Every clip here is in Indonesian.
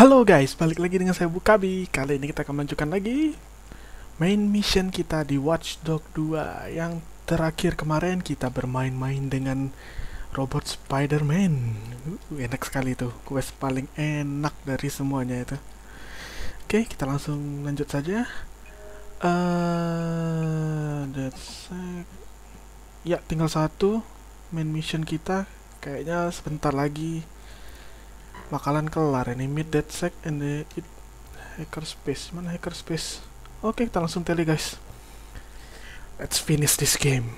Halo guys, balik lagi dengan saya Wucabi. Kali ini kita akan melanjutkan lagi main mission kita di Watch Dogs 2. Yang terakhir kemarin kita bermain-main dengan robot Spider-Man. Enak sekali tuh, quest paling enak dari semuanya itu. Oke, kita langsung lanjut saja. DedSec. Ya, tinggal satu main mission kita. Kayaknya sebentar lagi bakalan kelar ini. Meet DedSec and the hackerspace. Mana hackerspace? Oke, kita langsung tele guys. Let's finish this game.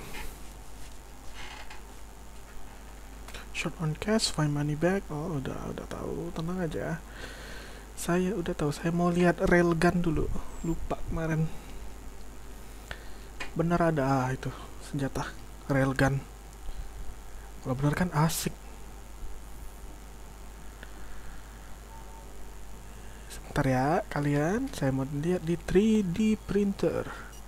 Short on cash, find money back. Oh, udah tahu, tenang aja. Saya udah tahu. Saya mau lihat railgun dulu. Lupa kemarin. Bener ada itu senjata railgun. Kalau bener kan asik. Bentar ya kalian, saya mau lihat di 3D printer.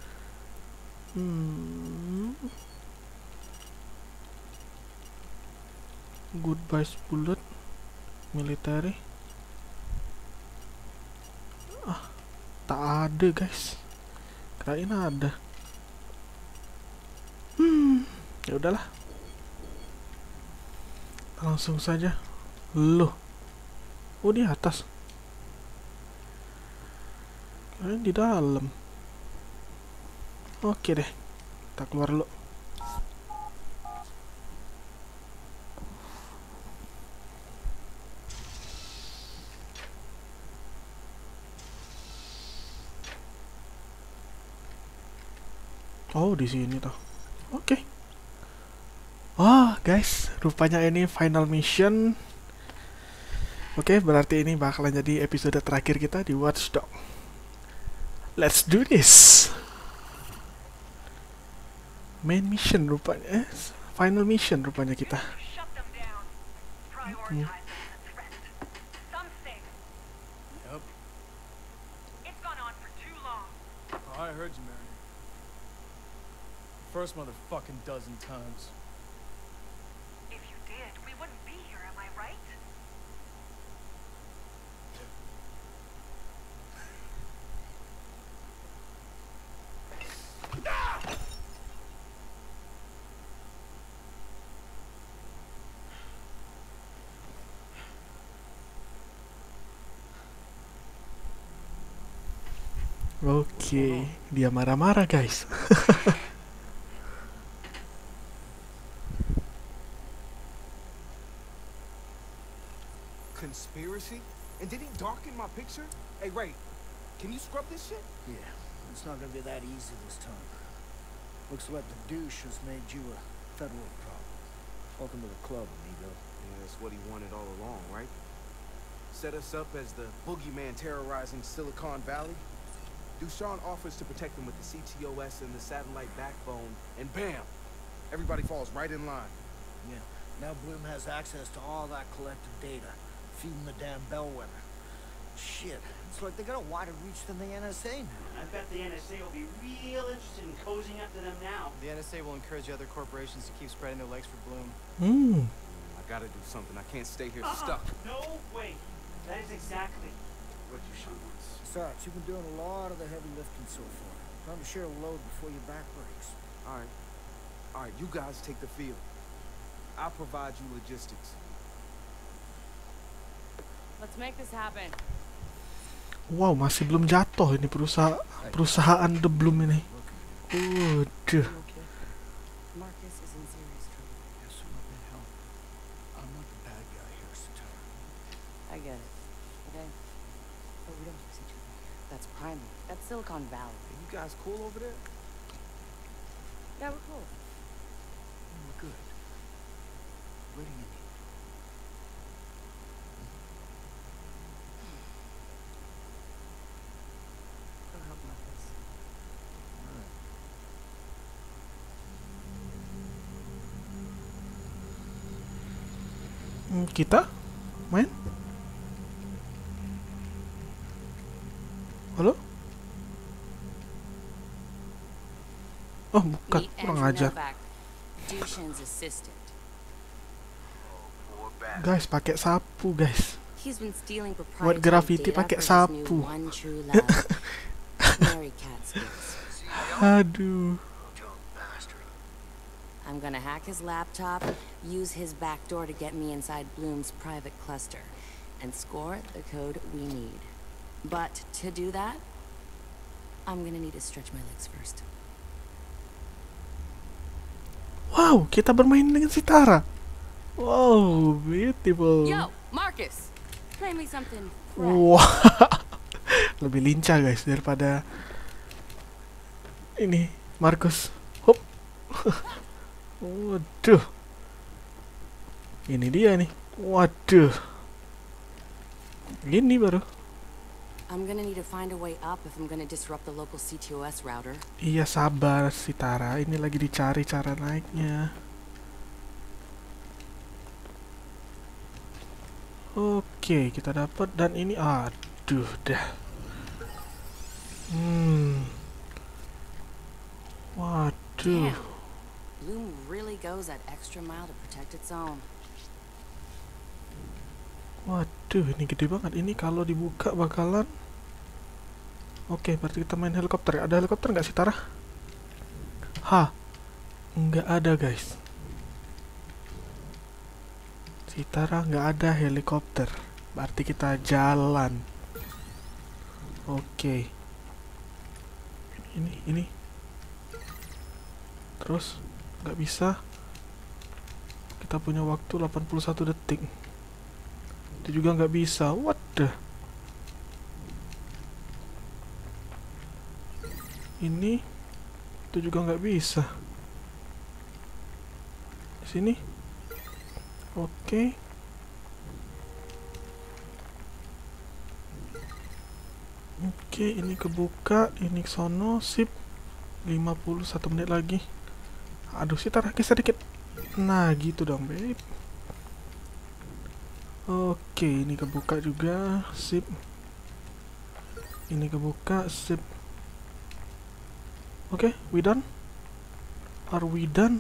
Goodbye bullet military. Tak ada guys. Kirain ada. Ya udahlah. Langsung saja. Loh. Oh, di atas. Kalian di dalam. Oke deh, kita keluar dulu. Oh, di sini toh. Oke. Wah, guys, rupanya ini final mission. Oke, berarti ini bakalan jadi episode terakhir kita di Watch Dogs. Let's do this. Main mission rupanya, final mission rupanya kita. I heard you, Mary. First motherfucking dozen times. If you did, we wouldn't be here, am I right? Oke, dia marah-marah guys. Conspiracy? And did he darken my picture? Hey, Ray, can you scrub this shit? Yeah, it's not gonna be that easy this time. Looks like the douche has made you a federal problem. Welcome to the club, amigo. Yeah, that's what he wanted all along, right? Set us up as the boogeyman terrorizing Silicon Valley. Dusan offers to protect him with the CTOS and the satellite backbone, and bam! Everybody falls right in line. Yeah, now Blume has access to all that collective data, feeding the damn bellwether. Shit, it's like they got a wider reach than the NSA now. I bet the NSA will be real interested in cozying up to them now. The NSA will encourage other corporations to keep spreading their legs for Blume. I gotta do something. I can't stay here stuck. No way. That is exactly what Dusan wants. Sarge, you've been doing a lot of the heavy lifting so far. Time to share a load before your back breaks. All right, you guys take the field. I'll provide you logistics. Let's make this happen. Wow, masih belum jatuh ini perusahaan The Blume ini. Udah. Marcus is in serious trouble. Yes, so what the hell? I'm not the bad guy here, Satara. I get it. Okay? But we don't fix each other here. That's primary. That's Silicon Valley. Are you guys cool over there? Yeah, we're cool. We're good. Where do you need? Go help Marcus. Kita main? Halo? Oh, bukan, kurang ajar. Dusan's assistant. Guys, pakai sapu, guys. he's been stealing Buat proprietary graffiti data pakai for his new sapu. one true love. Mary cat skills. Aduh. Dumb bastard. I'm gonna hack his laptop, use his backdoor to get me inside Blume's private cluster, and score the code we need. But to do that, I'm gonna need to stretch my legs first. Wow, kita bermain dengan si Tara. Wow, beautiful. Yo, Marcus, play me something fresh. Wah, lebih lincah guys daripada ini Marcus. Hop. Waduh. Ini dia nih. Waduh. Gini baru. I'm gonna need to find a way up if I'm gonna disrupt the local CTOS router. Iya sabar si Tara. Ini lagi dicari cara naiknya. Oke, kita dapat dan ini aduh dah. Waduh. Damn. Blume really goes that extra mile to protect its own. Waduh, ini gede banget. Ini kalau dibuka bakalan. Oke, berarti kita main helikopter. Ada helikopter nggak sih, Tara? Hah, nggak ada guys. Si Tara nggak ada helikopter. Berarti kita jalan. Oke. Ini. Terus nggak bisa. Kita punya waktu 81 detik. Itu juga nggak bisa. What the? Ini itu juga nggak bisa. Di sini. Oke. Oke, ini kebuka, ini sono, sip. 51 menit lagi. Aduh, sih Tara geser dikit. Nah, gitu dong, babe. Oke, ini kebuka juga, sip. Ini kebuka, sip. Oke, we done? Are we done?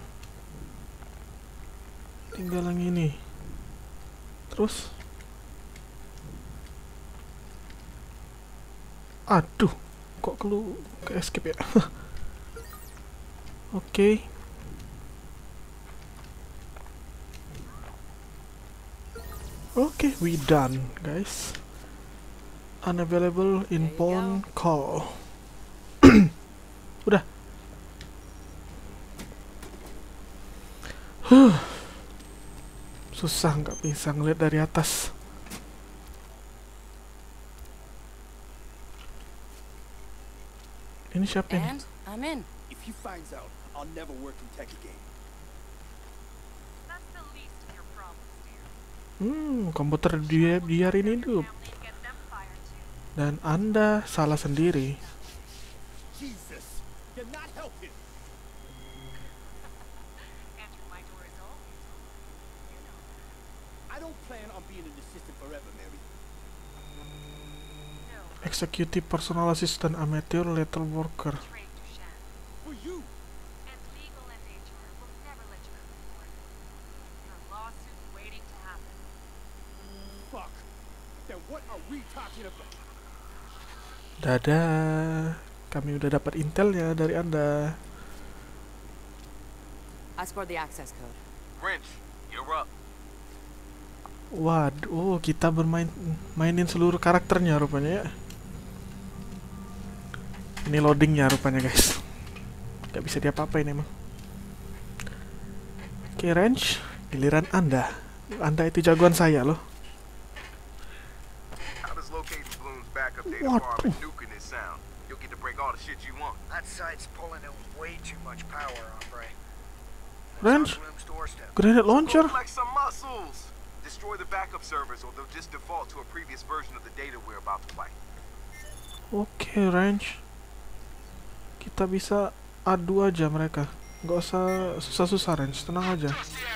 Tinggal yang ini. Terus? Aduh, kok ke escape ya? Oke. Oke, we done, guys. Unavailable inbound call. Udah. Susah nggak bisa ngeliat dari atas. Ini siapa ini? And I'm in. If he finds out, I'll never work in tech again. That's the least of your problems, dear. Komputer dia ini hidup. Family and get them fired too. Dan Anda salah sendiri. Jesus, you're not helping. Answer my door is always open. You know that. I don't plan on being an assistant forever, Mary. No, Executive personal assistant amateur letter worker. trade Dusan. For you. And legal and HR will never let you come forward. Your lawsuit waiting to happen. Fuck. Then what are we talking about? Dadah. Kami udah dapat intelnya dari Anda. I scored the access code. Wrench, you're up. Waduh, kita mainin seluruh karakternya rupanya ya. Ini loadingnya rupanya guys. Gak bisa diapa-apain emang. Oke, Range, giliran Anda. Anda itu jagoan saya loh. How does locating Blume's backup data What? farm and nuking it sound? You'll get to break all the shit you want. That site's pulling in way too much power, hombre. Range, It's on Blume's doorstep. grenade launcher. Like some muscles. Destroy the backup servers or they'll just default to a previous version of the data we're about to play. Oke, Range. Kita bisa adu aja mereka. Gak usah susah-susah, Range. Tenang aja.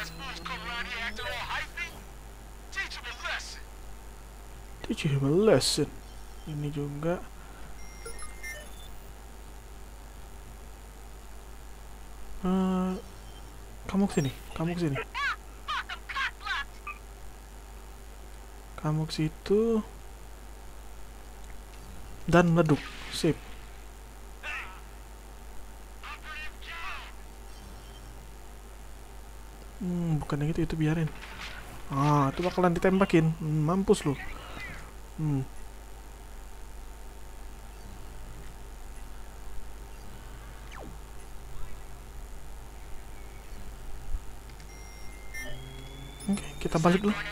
Teach him a lesson. Ini juga. Kamu kesini. Kamu ke situ. Dan meleduk. Sip. Bukan yang itu biarin. Itu bakalan ditembakin. Mampus lu. Oke, kita balik dulu.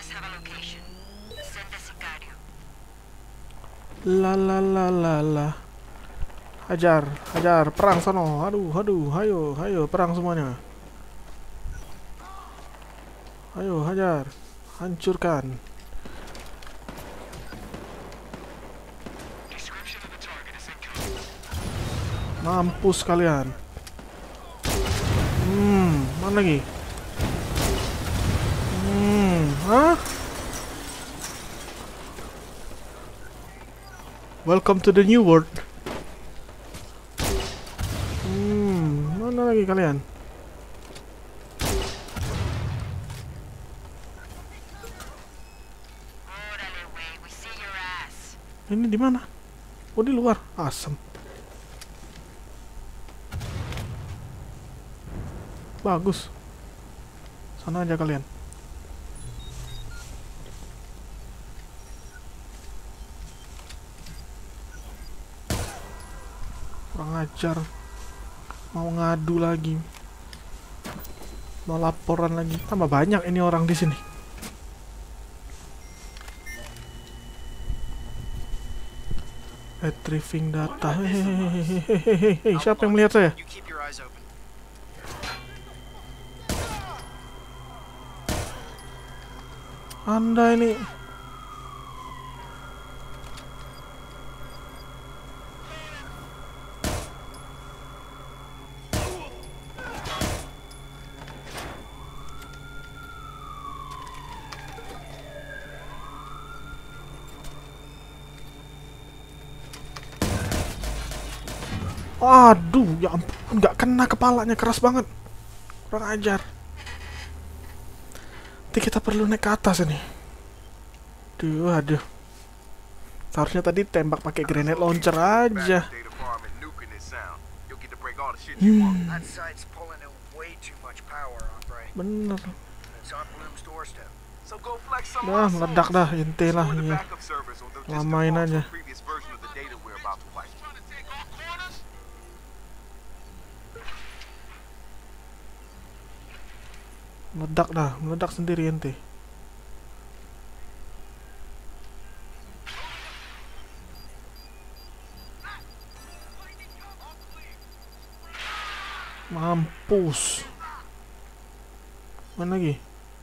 La. Hajar, perang sono. Aduh, hayo, perang semuanya. Ayo, hajar. Hancurkan. Mampus kalian. Mana lagi? Welcome to the new world. Mana lagi kalian? Ini di mana? Oh, di luar. Asem. Bagus. Sana aja kalian. Kurang ajar. Mau ngadu lagi. Mau laporan lagi. Tambah banyak ini orang di sini. Retrieving data. Hehehe. Siapa yang melihat saya? Anda ini. Aduh, ya ampun, nggak kena kepalanya, keras banget. Kurang ajar. Nanti kita perlu naik ke atas ini. Aduh. Seharusnya tadi tembak pakai grenade launcher aja. Bener. Dah, meledak dah, inti lah ya. Lamain aja. Meledak sendiri ente. Mampus. Mana lagi?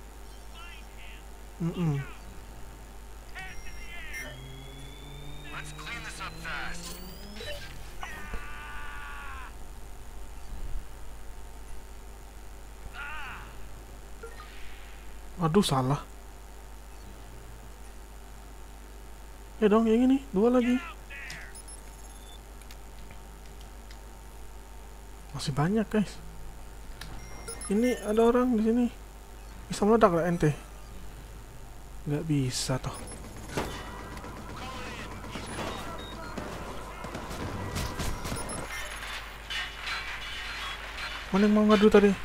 Aduh, salah. Ya dong, yang ini. 2 lagi. Masih banyak, guys. Ini ada orang di sini. Bisa meledak gak ente? Nggak bisa toh. Mana yang mau ngadu tadi?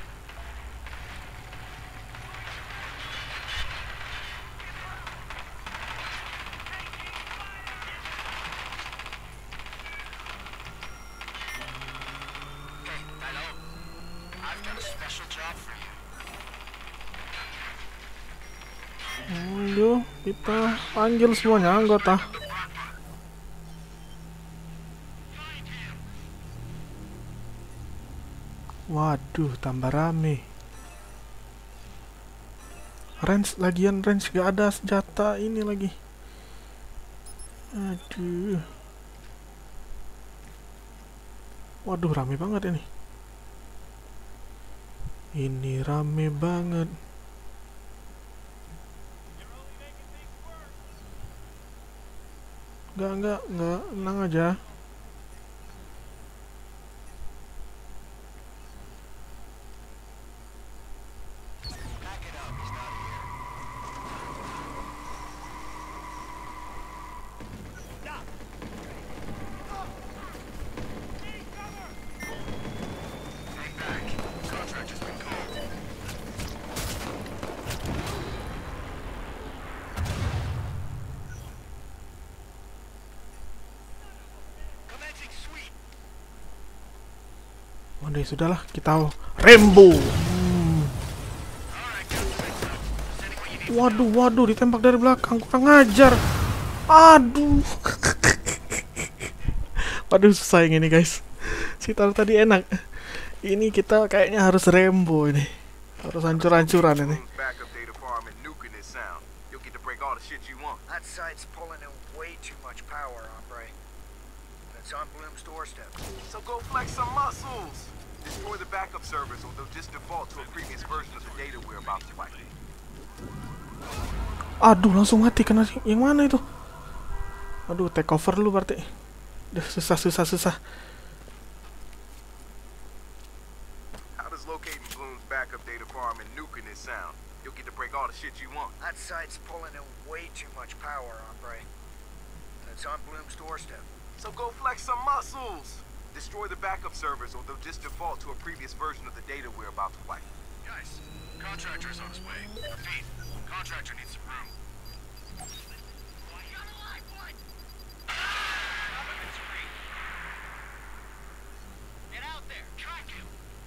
Ayo, kita panggil semuanya anggota. Waduh, tambah rame. Lagian range gak ada senjata ini lagi. Aduh. Waduh, rame banget ini. Ini rame banget. Enggak, tenang aja. Udah sudahlah, kita Rambo. Waduh, ditembak dari belakang, kurang ajar. Aduh. Waduh, susah yang ini guys. Si taruh tadi enak. Ini kita kayaknya harus Rambo ini. Harus hancur-hancuran ini. That site's pulling in way too much power, hombre. It's on Blume's doorstep. So go flex some muscles. Destroy the backup servers or they'll just default to a previous version of the data we're about to fight. Aduh, langsung mati. Kena yang mana itu? Aduh, take over dulu berarti. Udah susah. How does locating Blume's backup data farm and nuking it sound? You'll get to break all the shit you want. That site's pulling in way too much power, hombre. It's on Blume's doorstep. So go flex some muscles. Destroy the backup servers or they'll just default to a previous version of the data we're about to fight. Guys, contractor's on his way. Repeat, contractor needs some room. Get out there, track him.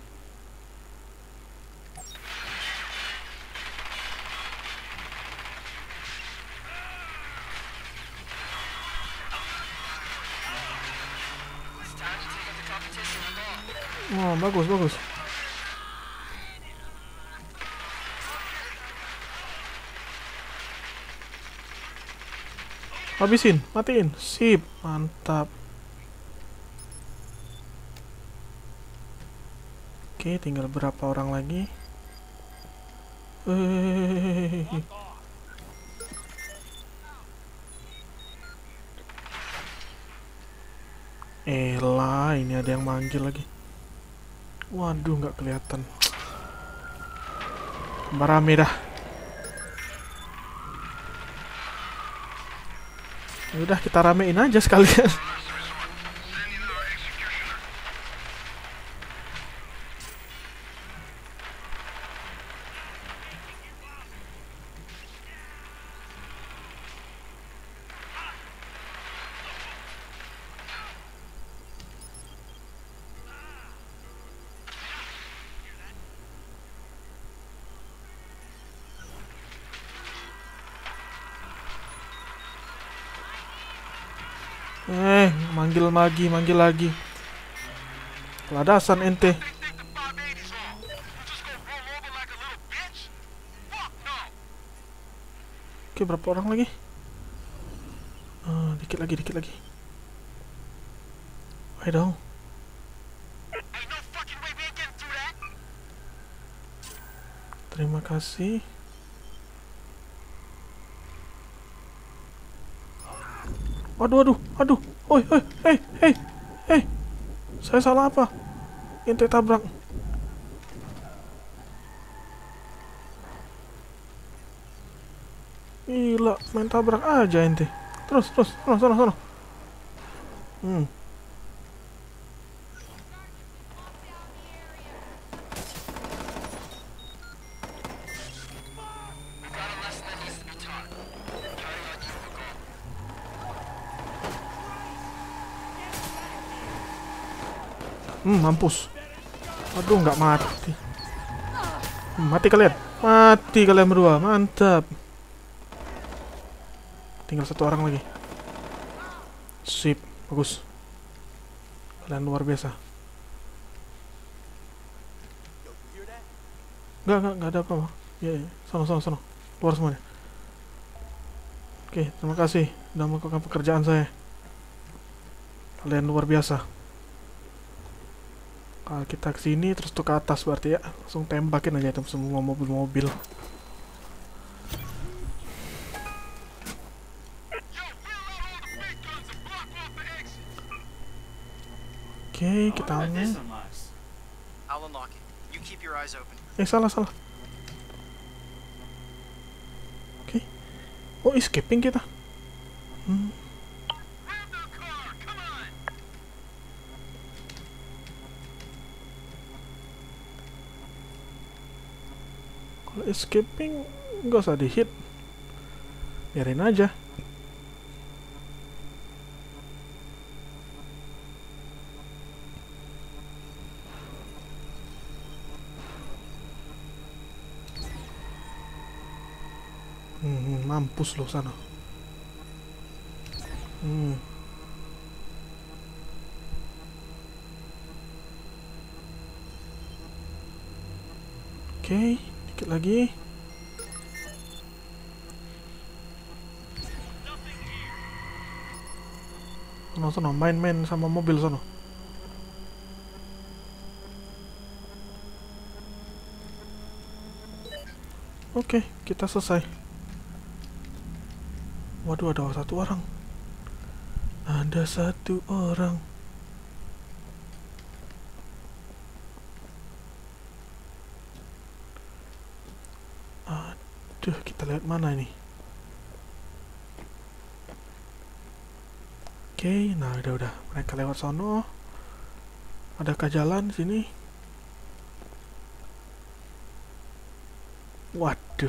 It's time to take up the competition with all. Oh, bagus. Habisin, matiin. Sip, mantap. Oke, tinggal berapa orang lagi? Elah, ini ada yang manggil lagi. Waduh, nggak kelihatan. Tambah rame dah. Udah, kita ramein aja sekalian. Manggil lagi. Keladasan ente. Oke, berapa orang lagi? Dikit lagi. Ayo dong. Terima kasih. Aduh. Oi, hey. Saya salah apa? Ente tabrak. Gila, main tabrak aja ente. Terus, sana. Mampus. Aduh, nggak mati. Mati kalian berdua. Mantap. Tinggal satu orang lagi. Sip, bagus. Kalian luar biasa. Nggak ada apa-apa. Ya, sono. Keluar semuanya. Oke, terima kasih sudah melakukan pekerjaan saya. Kalian luar biasa. Kalau kita kesini terus tuh ke atas berarti ya, langsung tembakin aja itu semua mobil-mobil. Oke, kita salah. Oke. Oh, escaping kita. Kalau escaping nggak usah di-hit, biarin aja. Mampus loh sana. Oke, dikit lagi. Sono, main-main sama mobil sono. Oke, kita selesai. Waduh, ada satu orang. Ada satu orang. Aduh, kita lihat mana ini. Oke, nah udah. Mereka lewat sono. Adakah jalan sini? Waduh.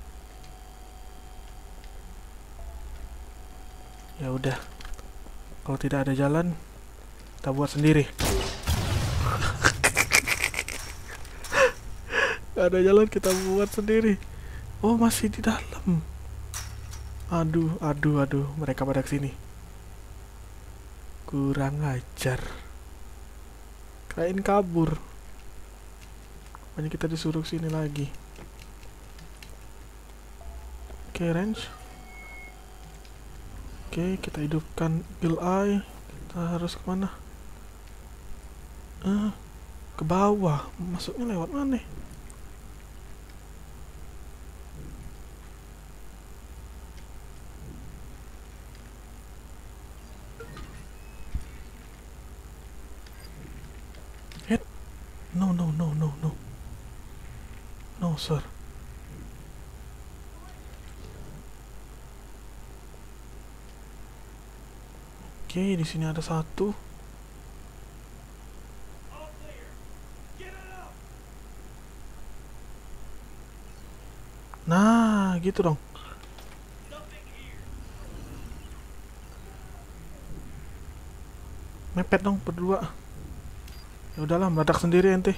Ya udah. Kalau tidak ada jalan, kita buat sendiri. Gak ada jalan, kita buat sendiri. Oh, masih di dalam. Aduh. Mereka pada kesini. Kurang ajar. Kirain kabur. Makanya kita disuruh sini lagi. Oke, range. Oke, kita hidupkan Bill Eye. Kita harus kemana? Ke bawah. Masuknya lewat mana? No. No, sir. Oke, di sini ada satu. Nah, gitu dong. Mepet dong berdua. Ya udahlah, meledak sendiri ente.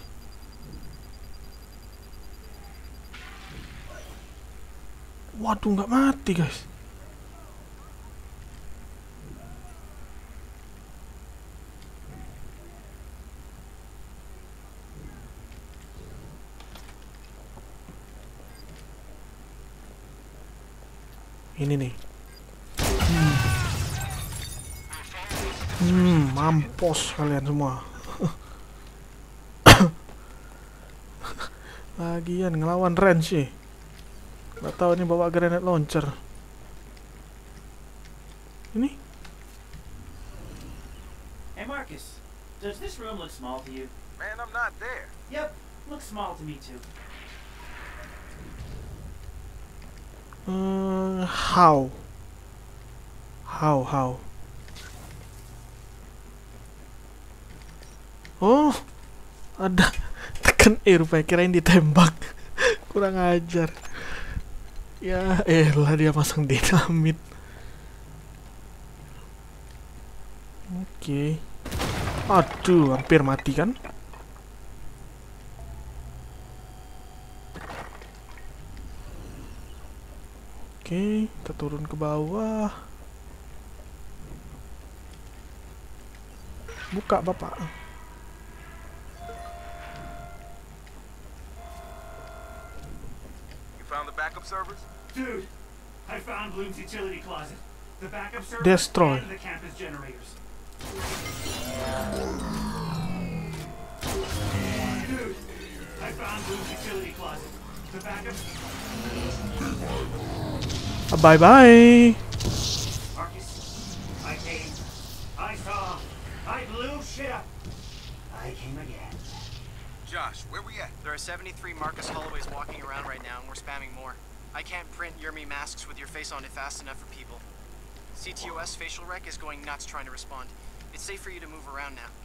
Waduh, nggak mati, guys. Ini nih. Mampus kalian semua. Lagian ngelawan range sih. Gak tahu ini bawa granate launcher. Ini. Hey Marcus, does this room look small to you? Man, I'm not there. Yep, looks small to me too. How? Oh, ada tekan E rupanya, kirain ditembak. Kurang ajar. Ya elah, dia pasang dinamit. Oke. Aduh, hampir mati kan? Oke, kita turun ke bawah. Buka, Bapak. You found the backup servers? Dude, I found Blume's utility closet. The backup server Destroy. and the campus generators. Dude, I found Blume's utility closet. The backup. Bye-bye. Marcus, I came. I saw. I blew shit up. I came again. Josh, where we at? There are 73 Marcus Holloways walking around right now, and we're spamming more. I can't print your me masks with your face on it fast enough for people. CTOS facial rec is going nuts trying to respond. It's safe for you to move around now.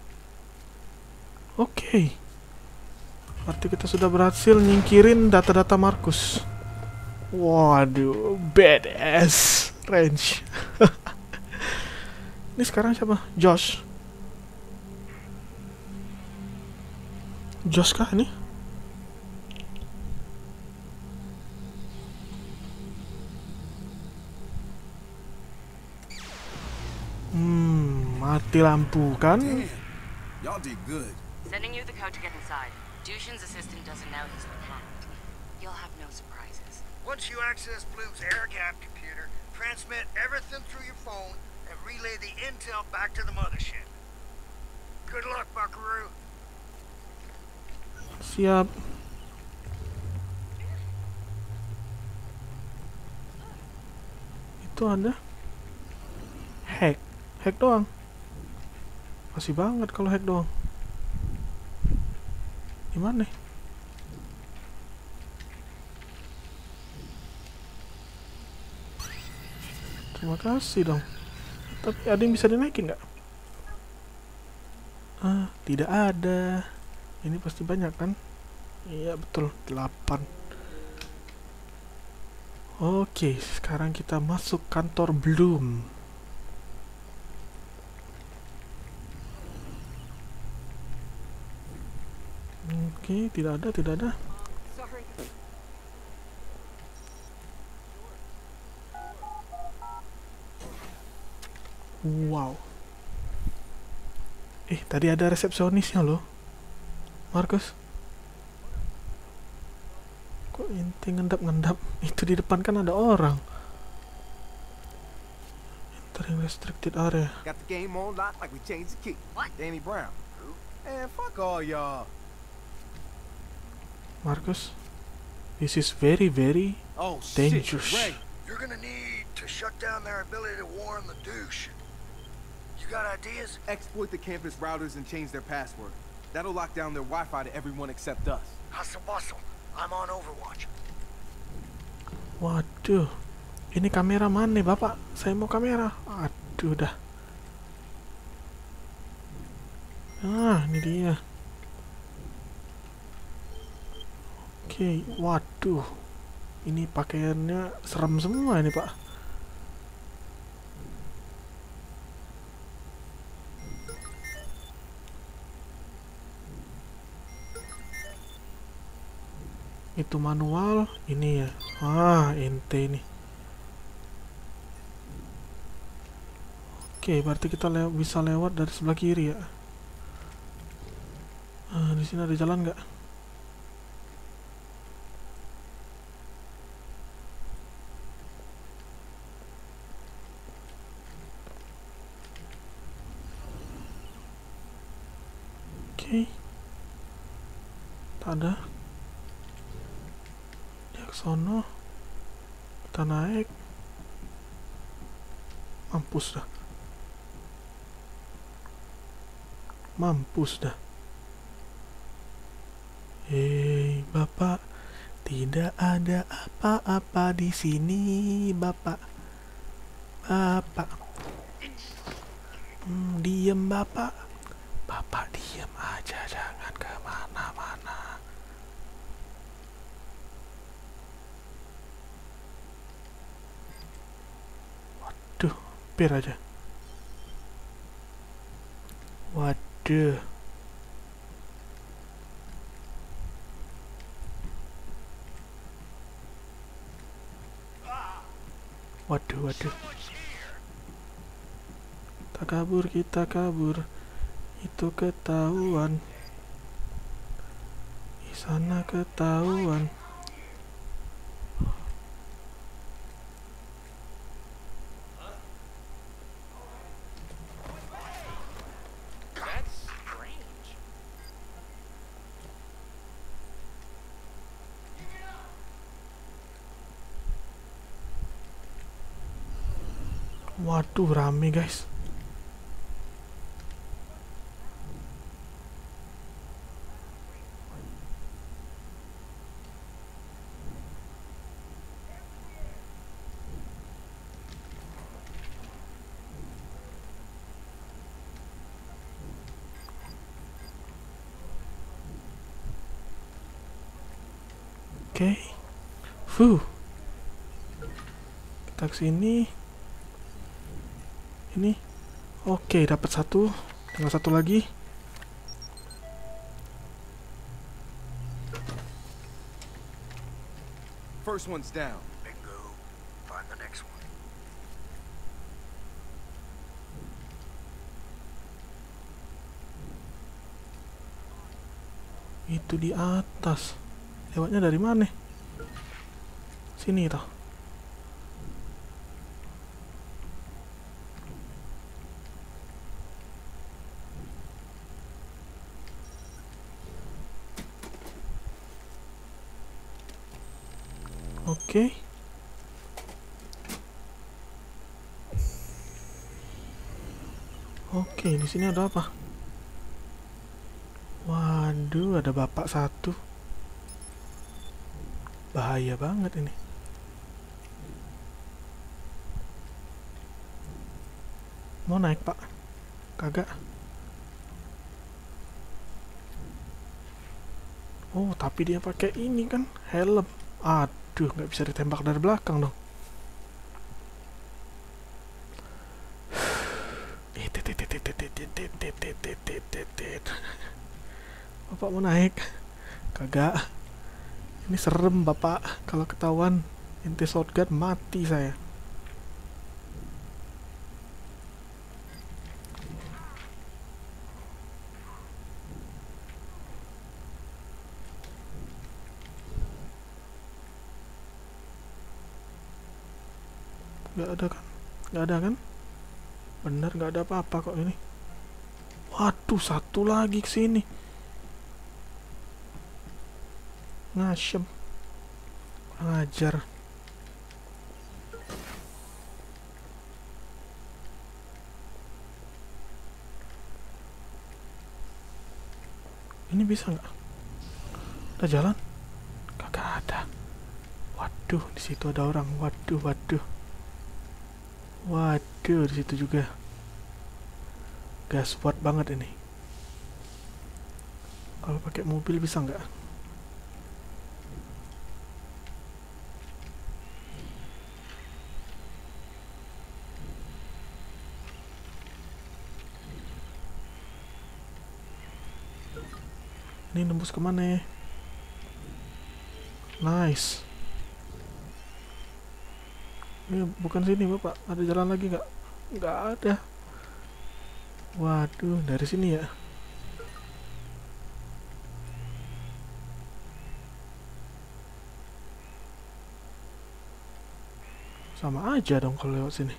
Oke. Berarti kita sudah berhasil nyingkirin data-data Marcus. Waduh, badass range. Ini sekarang siapa? Josh. Josh kah ini? mati lampu kan? Y'all did good. Sending you the code to get inside. Dusan's assistant doesn't know he's been hacked. You'll have no surprises. Once you access Blume's air-gap computer, transmit everything through your phone and relay the intel back to the mothership. Good luck, Buckaroo. Siap. Itu ada hack doang. Masih banget kalau hack doang. Gimana? Terima kasih dong. Tapi ada yang bisa dinaikin nggak? Tidak ada. Ini pasti banyak kan? Iya betul, 8. Oke, sekarang kita masuk kantor Blume. Oke, tidak ada. Wow. Tadi ada resepsionisnya loh. Marcus. Kok ente ngendap-ngendap? Itu di depan kan ada orang. Entering restricted area. Got the game on lock like we changed the key. What? Danny Brown. And fuck all y'all. Marcus, this is very, very dangerous. Ray. You're gonna need to shut down their ability to warn the douche. You got ideas? Exploit the campus routers and change their password. That'll lock down their Wi-Fi to everyone except us. Hustle bustle. I'm on Overwatch. Waduh, ini kamera mana Bapak? Saya mau kamera. Aduh dah. Ini dia. Oke, waduh. Ini pakaiannya serem semua ini Pak. Itu manual, ini ya. Ente ini. Oke, berarti kita bisa lewat dari sebelah kiri ya. Di sini ada jalan nggak? Oke. Tak ada. Sono kita naik, mampus dah. Hei Bapak, tidak ada apa-apa di sini Bapak. Diem Bapak diem aja, jangan kemana-mana. Aja. Waduh. Kita kabur. Itu ketahuan. Di sana ketahuan. Waduh, rame guys. Oke. Kita kesini. Ini. Oke, dapat satu. Tinggal satu lagi. First one's down. Bingo. Find the next one. Itu di atas. Lewatnya dari mana? Sini toh. Oke. Oke, di sini ada apa? Waduh, ada bapak satu. Bahaya banget ini. Mau naik, Pak? Kagak. Oh, tapi dia pakai ini kan, helm. Aduh, nggak bisa ditembak dari belakang dong. Bapak mau naik? Kagak. Ini serem, Bapak. Kalau ketahuan inti shotgun mati saya. Nggak ada kan? Nggak ada kan? Bener, nggak ada apa-apa kok ini. Waduh, satu lagi kesini. Ngasem. Kurang ajar. Ini bisa nggak? Ada jalan? Kagak ada. Waduh, di situ ada orang. Waduh, waduh. Waduh, di situ juga. Gaswat banget ini. Kalau pakai mobil bisa nggak? Ini nembus kemana ya? Nice. Ini bukan sini, Bapak. Ada jalan lagi nggak? Nggak ada. Waduh, dari sini ya. Sama aja dong kalau lewat sini.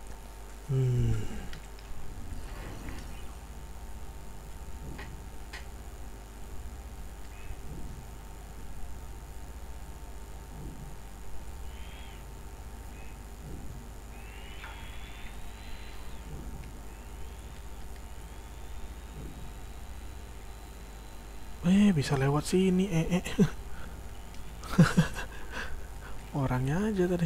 Bisa lewat sini, Orangnya aja tadi.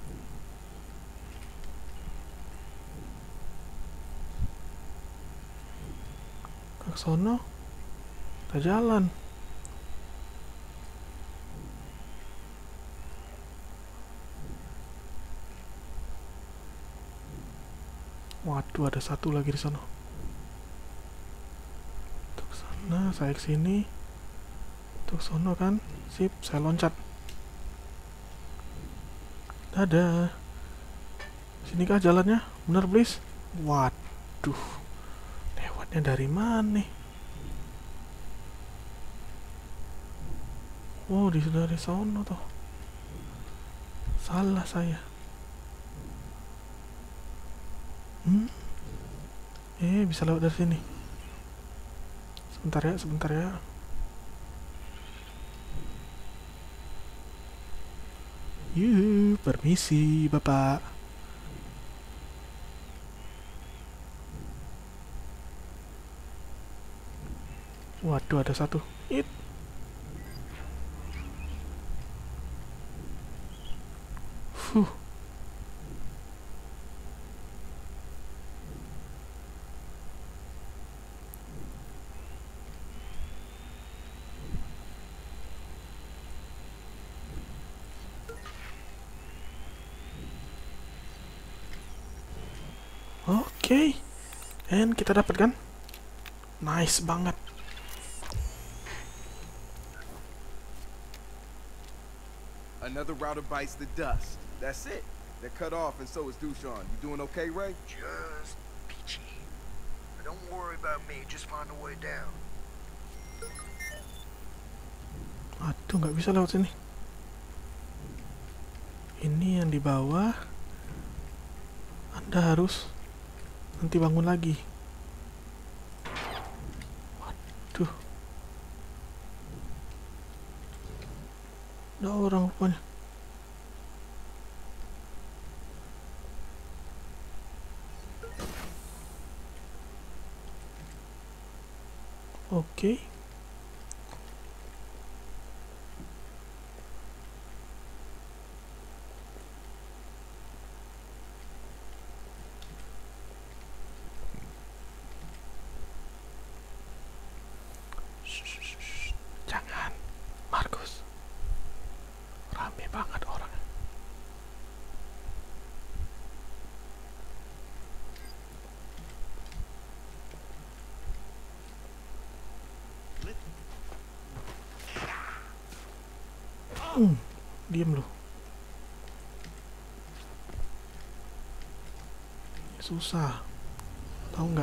Ke sono, kita jalan. Waduh, ada satu lagi di sana. Untuk sana, saya ke sini. Untuk sono kan, sip, saya loncat. Dadah. Sini kah jalannya? Bener, please? Waduh, lewatnya dari mana? Oh, dari sono toh. Salah saya. Bisa lewat dari sini. Sebentar ya, sebentar ya. Permisi, Bapak. Waduh, ada satu. Oke, and kita dapat kan? Nice banget. Another router bites the dust. That's it. They're cut off, and so is Dusan. You doing okay, Ray? Just peachy. But don't worry about me. Just find a way down. Aduh, nggak bisa lewat sini. Ini yang di bawah. Anda harus nanti bangun lagi. Waduh. Ada orang rupanya. Oke. Jangan, Marcus. Rame banget orang. Diam lu. Susah. Tahu nggak?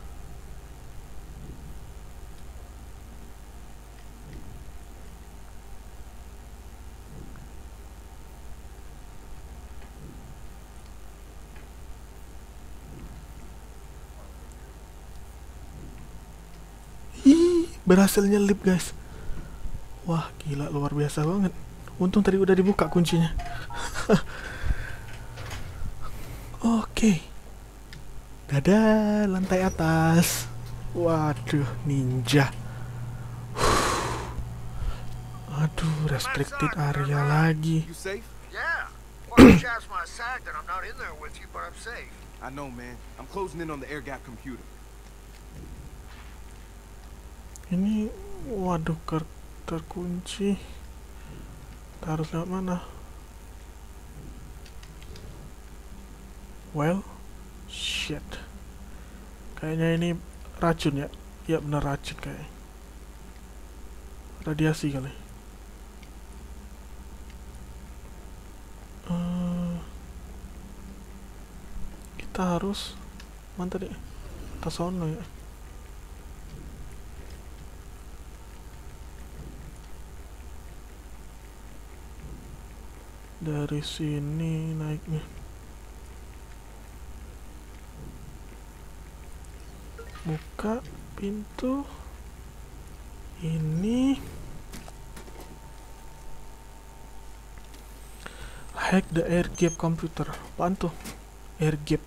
Berhasil nyelip, guys. Wah, gila, luar biasa banget. Untung tadi udah dibuka kuncinya. Oke. Dadah, lantai atas. Waduh, ninja. Aduh, restricted area lagi. You safe? Yeah. Well, I chance my sack that I'm not in there with you, but I'm safe. I know, man. I'm closing in on the air gap computer. Ini, waduh, terkunci. Kita harus lewat mana? Well, shit. Kayaknya ini racun ya. Ya benar, racun kayak. Radiasi kali. Kita harus mana tadi? Ke sono ya. Dari sini naiknya. Buka pintu. Ini hack the air gap computer. Apaan tuh? Air gap.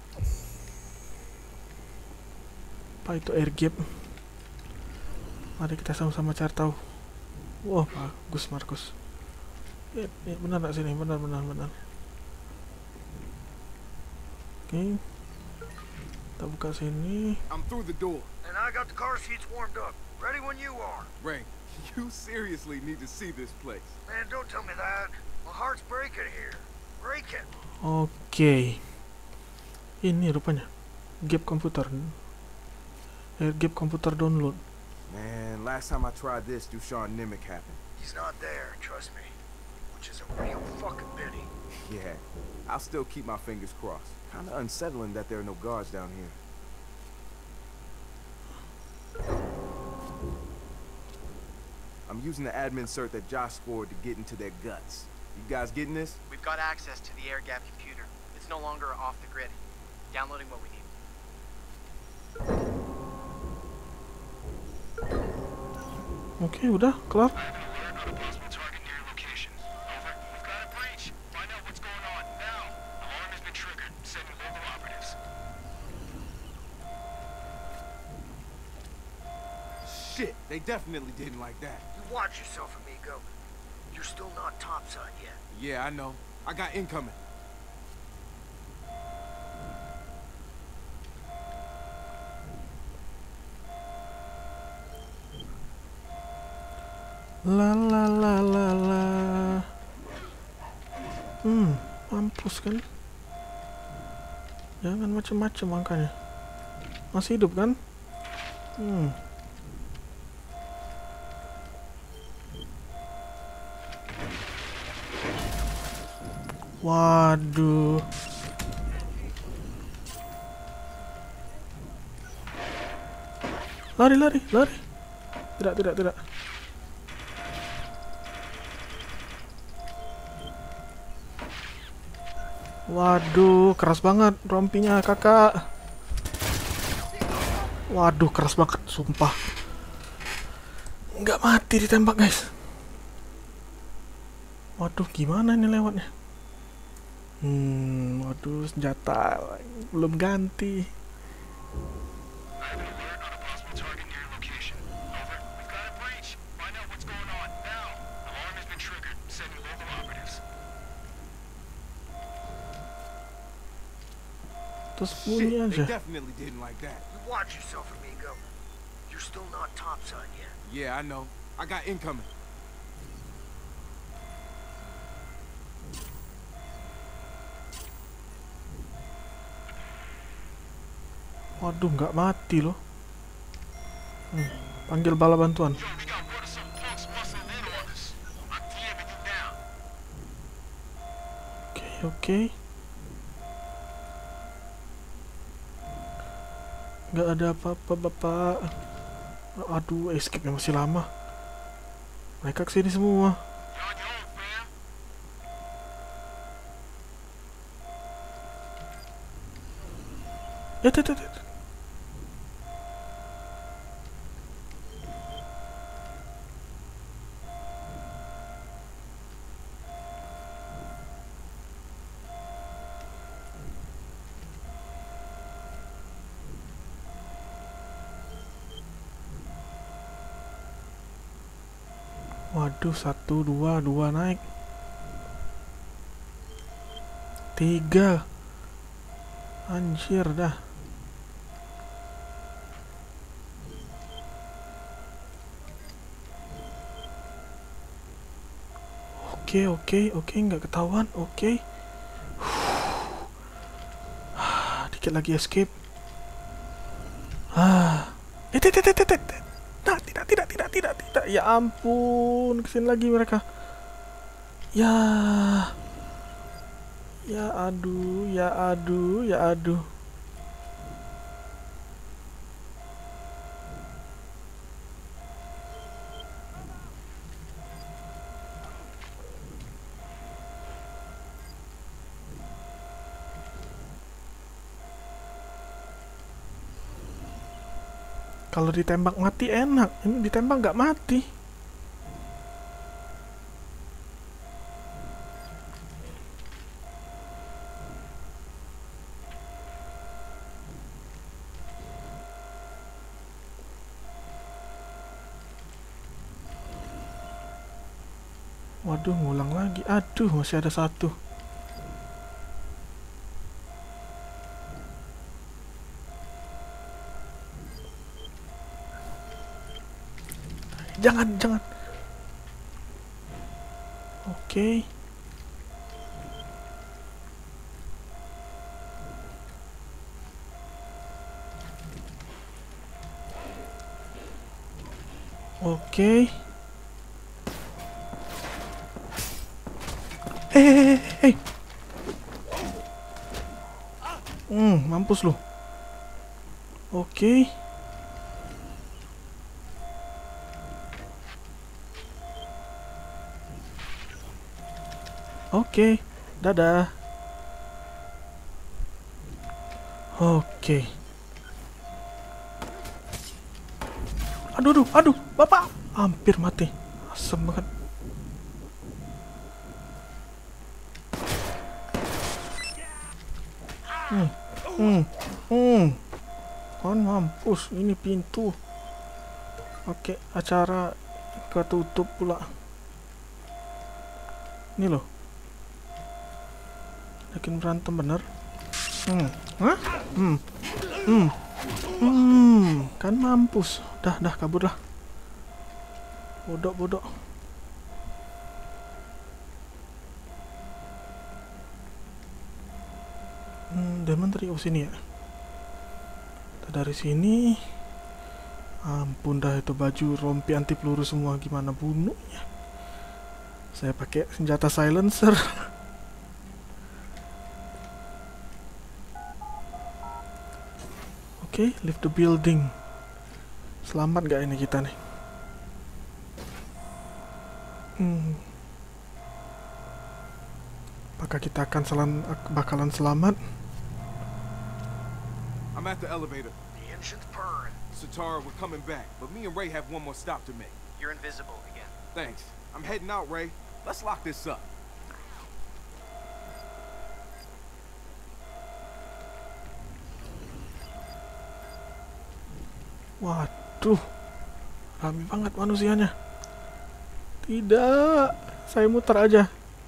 Apa itu air gap? Mari kita sama-sama cari tahu. Wah, bagus Marcus. Ya, benar nggak sini? Benar. Oke. Kita buka sini. I'm through the door. And I got the car seats warmed up. Ready when you are. Ray, you seriously need to see this place. Man, don't tell me that. My heart's breaking here. Break it. Oke. Ini rupanya gap komputer. Air gap komputer download. Man, last time I tried this, Dusan Nimic happened. He's not there, trust me. Which is a real fucking pity. Yeah, I'll still keep my fingers crossed. Kinda unsettling that there are no guards down here. I'm using the admin cert that Josh scored to get into their guts. You guys getting this? We've got access to the air gap computer. It's no longer off the grid. Downloading what we need. Oke, udah kelar. Shit, they definitely didn't like that. You watch yourself, amigo. You're still not topside yet. Yeah, I know. I got incoming. La la la la la. Mampus kan? Jangan macem-macem makanya. Masih hidup kan? Waduh. Lari. Tidak. Waduh, keras banget rompinya kakak. Waduh, keras banget, sumpah. Nggak mati ditembak, guys. Waduh, gimana ini lewatnya? Waduh, senjata belum ganti. Terus bunyi Shit, they aja. definitely didn't like that. You watch yourself, amigo. You're still not topside yet. Yeah, I know. I got incoming. Waduh, nggak mati loh. Panggil bala bantuan. Oke. Nggak ada apa-apa, Bapak. Aduh, escape-nya masih lama. Mereka kesini semua. Tuh. Waduh, 1, 2 naik. 3. Anjir dah. Oke, nggak ketahuan. Oke. Dikit lagi escape. Nah, tidak. Ya ampun, kesini lagi mereka. Ya aduh. Kalau ditembak mati enak, ini ditembak nggak mati. Waduh, ngulang lagi. Aduh, masih ada 1. Jangan. Oke. Hei. Mampus lu. Oke. Dadah. Oke. Aduh, Bapak. Hampir mati. Asem banget. Kan mampus, ini pintu. Oke, acara ketutup pula. Ini loh. Yakin berantem bener? Kan mampus. Dah kabur lah. Bodoh. Demon Trio sini ya. Kita dari sini. Ampun dah, itu baju rompi anti peluru semua, gimana bunuhnya? Saya pakai senjata silencer. Oke, leave the building. Selamat gak ini kita nih? Apakah kita akan bakalan selamat? I'm at the elevator. The engine's purring. Satara, we're coming back, but me and Ray have one more stop to make. You're invisible again. Thanks. I'm heading out, Ray. Let's lock this up. Waduh, rame banget manusianya. Tidak, saya muter aja.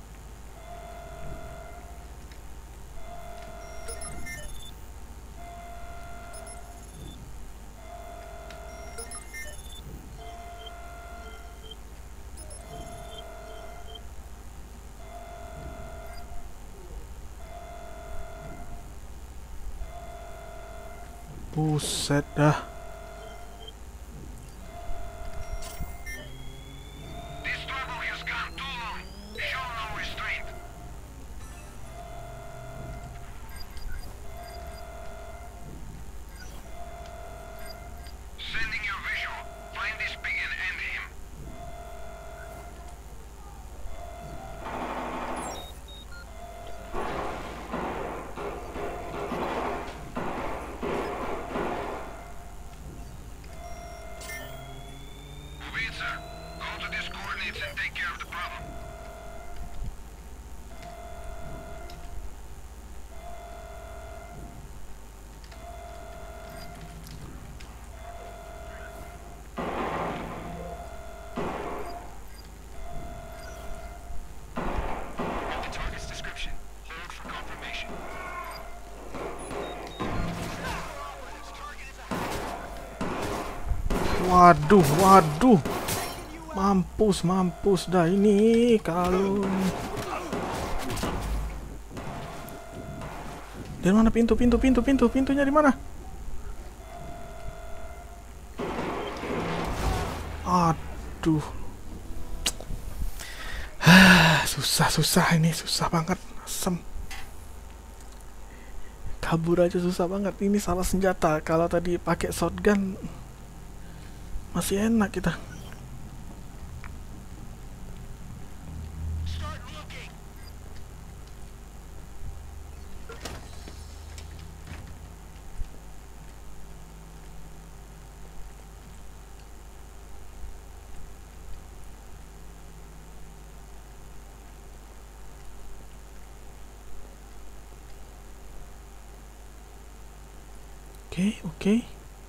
Buset dah. This struggle has gone too long. Show no restraint. Sending your visual. Find this pig and end him. Go to these coordinates and take care of the problem. Got the target's description. Hold for confirmation. Waduh, waduh. Mampus dah ini kalau. Dari mana pintunya di mana? Aduh. Susah ini, susah banget. Asem. Kabur aja susah banget. Ini salah senjata. Kalau tadi pakai shotgun masih enak kita. Oke.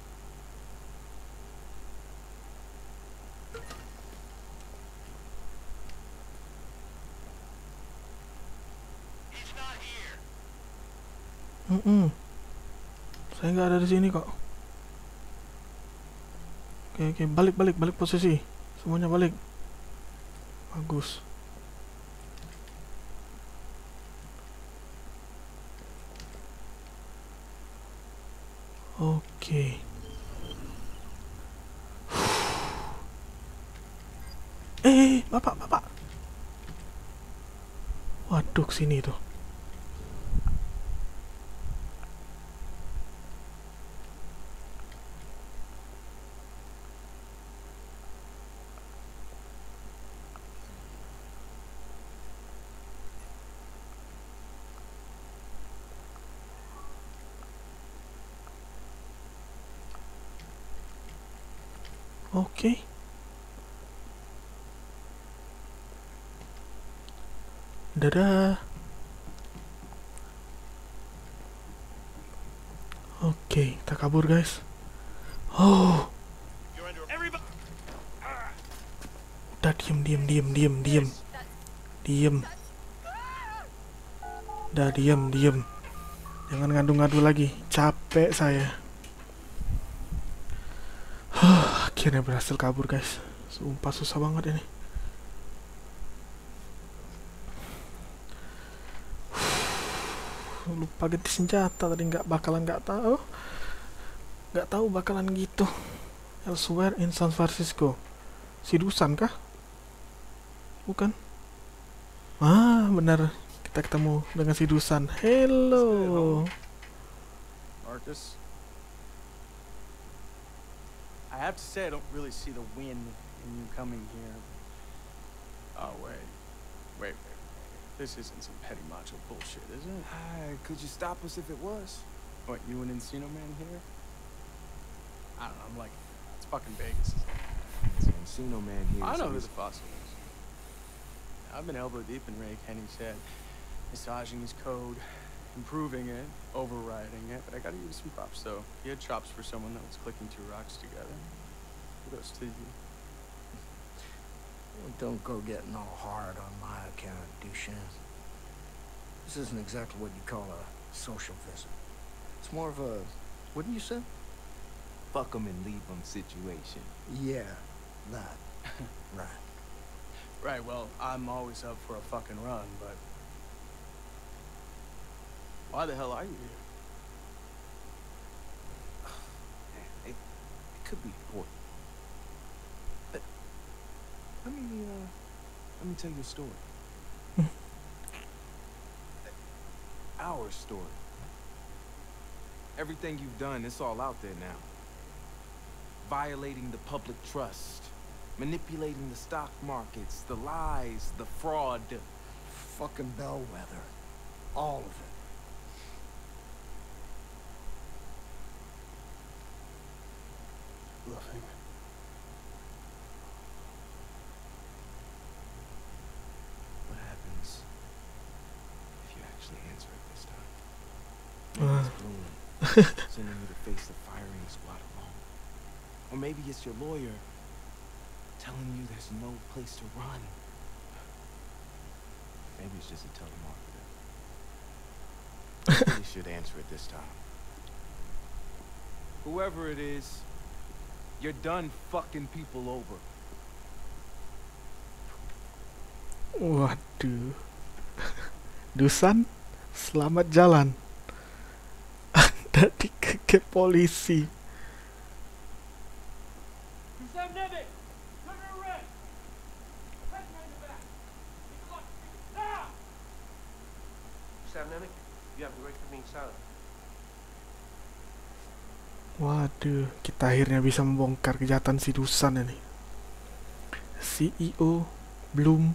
Saya nggak ada di sini kok. Oke, balik posisi. Semuanya balik. Bagus. Oke. Bapak. Waduh, sini tuh. Oke. Dadah. Oke, kita kabur guys. Oh. Udah diem. Udah diem. Jangan ngadu-ngadu lagi. Capek saya. Akhirnya berhasil kabur guys. Sumpah susah banget ini. Lupa ganti senjata tadi, nggak tahu bakalan gitu. Elsewhere in San Francisco. Si Dusan kah? Bukan. Benar. Kita ketemu dengan si Dusan. Hello. Marcus. I have to say I don't really see the win in you coming here. Oh, wait. This isn't some petty macho bullshit, is it? Could you stop us if it was? What, you and Encino Man here? I don't know, I'm like, it's fucking Vegas. Encino Man here. I know who the fossil is. I've been elbow deep in Ray Kenny's head, massaging his code, improving it, overriding it, but I gotta give you some props though. He had chops for someone that was clicking two rocks together. Kudos to you. Well, don't go getting all hard on my account, Dusan. This isn't exactly what you call a social visit. It's more of a, what did you say? Fuck 'em and leave 'em situation. Yeah, that. Right. Right, well, I'm always up for a fucking run, but why the hell are you here? It could be important. But let me tell you a story. Our story. Everything you've done, it's all out there now. Violating the public trust, manipulating the stock markets, the lies, the fraud. Fucking bellwether. All of it. Bluffing. What happens if you actually answer it this time? Maybe it's Blume sending you to face the firing squad alone. Or maybe it's your lawyer telling you there's no place to run. Maybe it's just a telemarketer. You should answer it this time. Whoever it is, you're done fucking people over. Waduh. Dusan, selamat jalan. Anda dikeke polisi. Waduh, kita akhirnya bisa membongkar kejahatan si Dusan ini. CEO Blume.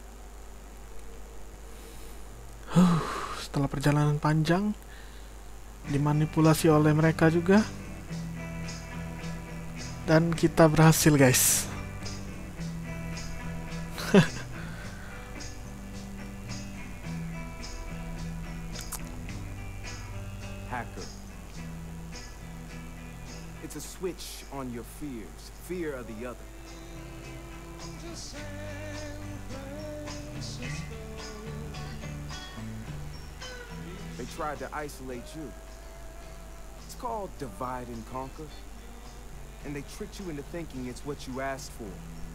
Setelah perjalanan panjang, dimanipulasi oleh mereka juga, dan kita berhasil, guys. Hacker. It's a switch on your fears, fear of the other. They tried to isolate you. It's called divide and conquer. And they tricked you into thinking it's what you asked for.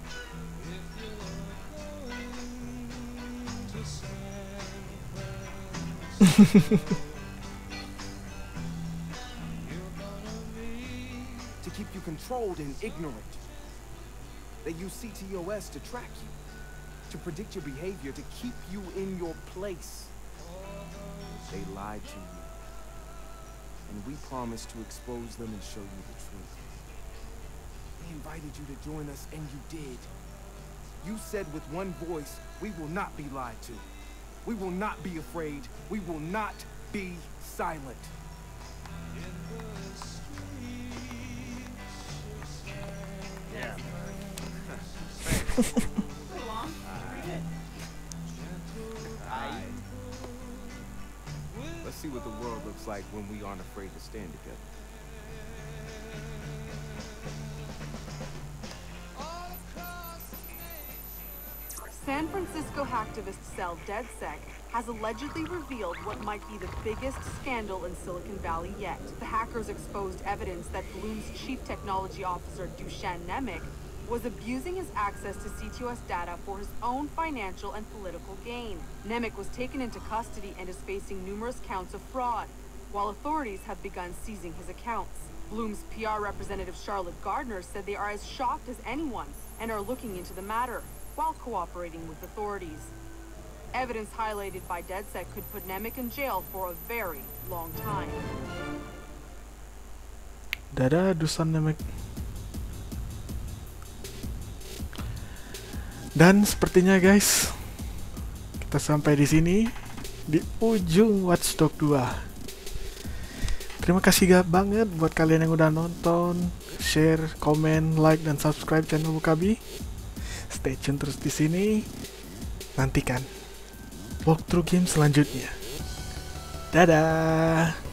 To keep you controlled and ignorant. They use CTOS to track you, to predict your behavior, to keep you in your place. They lied to you. And we promised to expose them and show you the truth. We invited you to join us, and you did. You said with one voice, we will not be lied to. We will not be afraid. We will not be silent. Yeah. Let's see what the world looks like when we aren't afraid to stand together. San Francisco hacktivist cell DedSec has allegedly revealed what might be the biggest scandal in Silicon Valley yet. The hackers exposed evidence that Blume's chief technology officer, Dusan, was abusing his access to CTOS data for his own financial and political gain. Nemec was taken into custody and is facing numerous counts of fraud, while authorities have begun seizing his accounts. Blume's PR representative Charlotte Gardner said they are as shocked as anyone and are looking into the matter, while cooperating with authorities. Evidence highlighted by DedSec could put Nemec in jail for a very long time. Dadah Dusan Nemec. Dan sepertinya guys, kita sampai di sini di ujung Watch Dogs 2. Terima kasih banget buat kalian yang udah nonton, share, komen, like, dan subscribe channel Wucabi. Stay tune terus di sini. Nantikan walkthrough game selanjutnya. Dadah.